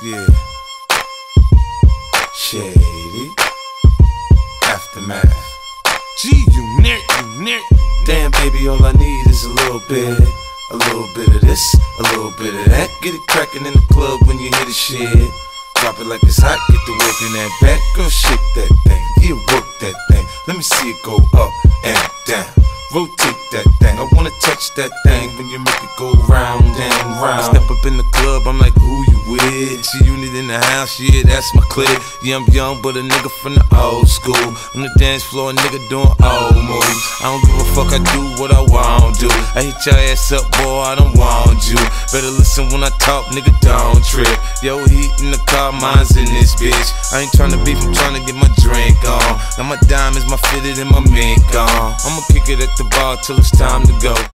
Yeah. Shady. Aftermath. G-Unit. Damn, baby, all I need is a little bit of this, a little bit of that. Get it crackin' in the club when you hear the shit. Drop it like it's hot, get the work in that back. Girl, shake that thing, yeah, work that thing. Let me see it go up and down. Rotate that thing, I wanna touch that thing when you make it go round and round. Step up in the club, I'm like, who you with? G-Unit in the house, yeah, that's my clique. Yeah, I'm young, but a nigga from the old school. On the dance floor, a nigga doing old moves. I don't give a fuck, I do what I want to. I hit your ass up, boy, I don't want you. Better listen when I talk, nigga, don't trip. Yo, heat in the car, mine's in this bitch. I ain't tryna beef, I'm tryna get my drink on. Now my diamonds, my fitted, and my mink on. I'ma kick it at the bar till it's time to go.